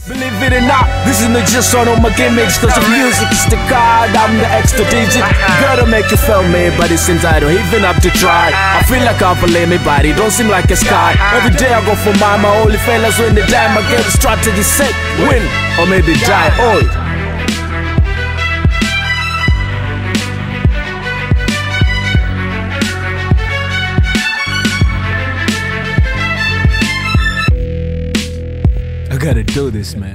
Believe it or not, this is not just on all my gimmicks. Cause the music is the card, I'm the extra digit. Gotta make you feel me, but it seems I don't even have to try. I feel like I can't believe me, but it don't seem like a sky. Every day I go for mine, my only fellas when they die. I get a strategy set, win, or maybe die. Old. I gotta do this, man.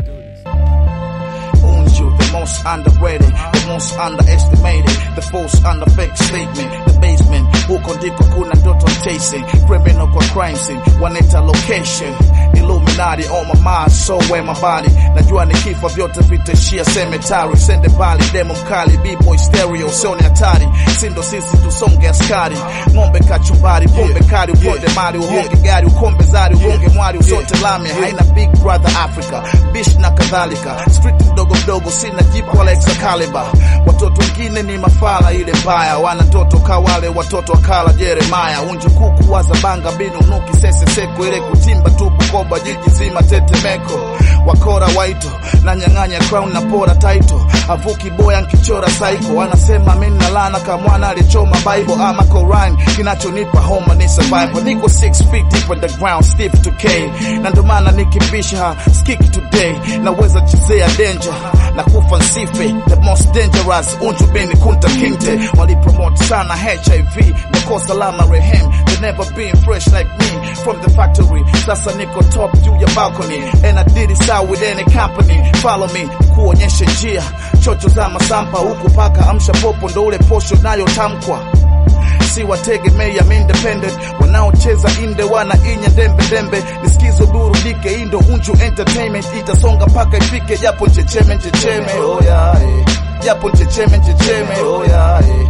Unju, the most underrated, the most underestimated, the false under fake statement, the basement, huko ndiko kuna ndoto chasing, criminal kwa crime scene, waneta location, Illuminati on my mind, so where my body, najua nikifa vyote vitashia cemetery, sende mbali, demo mkali, b-boy stereo, sioni hatari, sindo sisi tusonge askari, ngombe kachumbari, pombe kari, ukonde mari, uhonge gari, ukombe zari, uhonge mwari, usote lame, haina big brother Africa, bish na kadhalika, street mdogo mdogo, sina jipu wala Excalibur, watoto wengine ni mafala ile mbaya, wana toto kawale, watoto wakala Jeremiah, unju kuku waza banga, binu nuki sese seko, ile kutimba tupu koba, jiji zima tetemeko, wakora waito, na nyanganya crown na pora title, avuki boya nkichora psycho, wanasema mimi na lana kama mwana alichoma Bible, ama Quran, kinachonipa homa ni survival, niko 6 feet deep on the ground, stiff to K, na ndo maana nikibisha, skiki today, naweza chizea danger, na kufa nsife, the most dangerous, unju bini kunta kinte, wali promote sana HIV, nakosa lama rehem, they never been fresh like me, from the factory, sasa niko top juu ya balcony, and I did it out with any company, follow me, kuonyeshe njia, chocho za masampa, huku paka amsha popo, ndo ule posho nayo tamkwa, si wategemea I'm independent, wanaocheza inde wana inya dembe dembe, nisikizo burudike, indo unju entertainment, itasonga paka ifike, japo nchecheme, oh yeah, japo nchecheme, oh yeah.